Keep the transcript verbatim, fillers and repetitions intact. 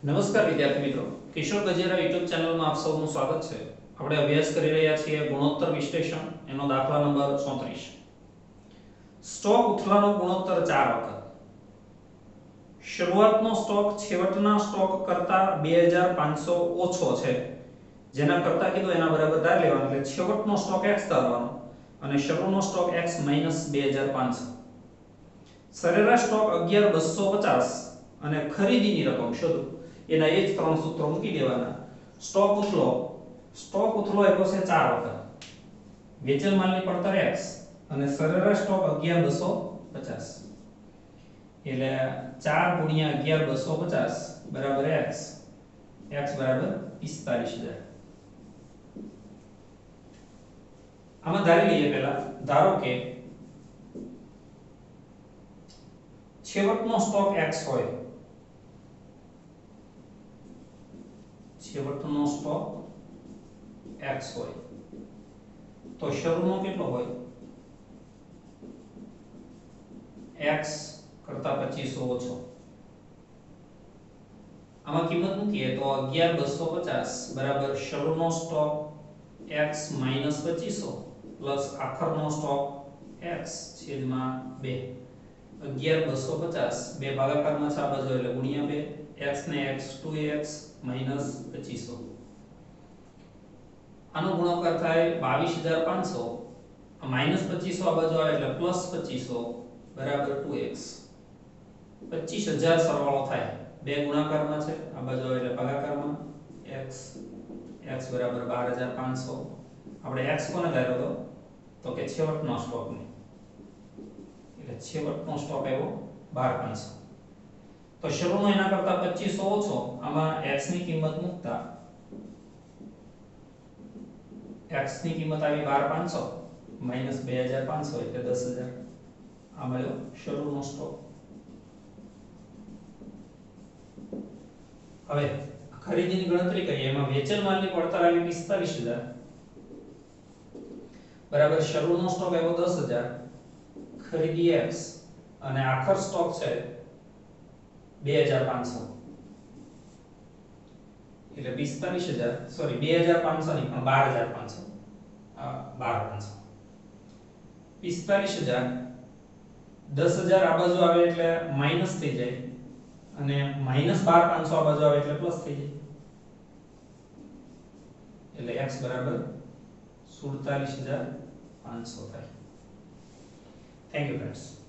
નમસ્કાર વિદ્યાર્થી મિત્રો, કિશોર ગજેરા યુટ્યુબ ચેનલમાં આપ સૌનું સ્વાગત છે। આપણે અભ્યાસ કરી રહ્યા છીએ ગુણોત્તર વિશ્લેષણ, એનો દાખલા નંબર ચોત્રીસ। સ્ટોક ઉથલાનો ગુણોત્તર ચાર વખત। શરૂઆતનો સ્ટોક છેવટના સ્ટોક કરતા બે હજાર પાંચસો ઓછો છે, જેના કરતા કીધું એના બરાબર ધાર લેવાનો, એટલે છેવટનો સ્ટોક x ધારવાનો અને શરૂનો સ્ટોક x - બે હજાર પાંચસો। સરેરાશ સ્ટોક અગિયાર હજાર બસો પચાસ અને ખરીદીની રકમ શોધો। એના એ જ ત્રણ સૂત્રો મૂકી દેવાના। સ્ટોક ઉથલો સ્ટોક ઉથલો આપ્યો છે ચાર વખત, વેચેલ માલની પડતર x અને સરેરાશ સ્ટોક અગિયાર હજાર બસો પચાસ, એટલે ચાર ગુણ્યા અગિયાર હજાર બસો પચાસ બરાબર x, x બરાબર પિસ્તાલીસ હજાર। આમાં ધારી લઈએ, પહેલા ધારો કે છેવટનો સ્ટોક x હોય, છેવટનો સ્ટોક x હોય તો શરૂનો કેટલો હોય? x કરતા પચીસો ઓછો। આમાં કિંમત મૂકીએ તો અગિયાર હજાર બસો પચાસ બરાબર શરૂનો સ્ટોક x માઈનસ પચીસો પ્લસ આખરનો સ્ટોક x છેદમાં બે। અગિયાર હજાર બસો પચાસ બે ભાગાકારમાં છે આ બાજુ એટલે ગુણ્યા બે, x ને x ટુ x માઈનસ પચીસો, આનો ગુણાકાર થાય બાવીસ હજાર પાંચસો, માઈનસ પચીસો આ બાજુ આવે એટલે પ્લસ પચીસો બરાબર ટુ x। પચીસ હજાર સરવાળો થાય, બે ગુણાકારમાં છે આ બાજુ આવે એટલે ભાગાકારમાં, x x બરાબર બાર હજાર પાંચસો। આપણે x કોને ધાર્યો હતો? તો કે છેવટનો સ્ટોક ને, એટલે છેવટનો સ્ટોક આવ્યો બાર હજાર પાંચસો। તો શરૂનો એના કરતા પચીસો ઓછો, આમાં x ની કિંમત મૂકતા x ની કિંમત આવી બાર હજાર પાંચસો માઈનસ બે હજાર પાંચસો એટલે દસ હજાર। આ મળ્યો શરૂનો સ્ટોક। હવે ખરીદીની ગણતરી કરીએ, એમાં વેચેલ માલની પડતર આવી પિસ્તાલીસ હજાર બરાબર શરૂનો સ્ટોક આવ્યો દસ હજાર, ખરીદી x અને આખર સ્ટોક છે બે હજાર પાંચસો, એટલે પિસ્તાલીસ હજાર સોરી બે હજાર પાંચસો નહીં પણ બાર હજાર પાંચસો, આ બાર હજાર પાંચસો, પિસ્તાલીસ હજાર, દસ હજાર આ બાજુ આવે એટલે માઈનસ થઈ જાય અને માઈનસ બાર હજાર પાંચસો આ બાજુ આવે એટલે પ્લસ થઈ જાય, એટલે x બરાબર સુડતાલીસ હજાર પાંચસો થાય। Thank you friends.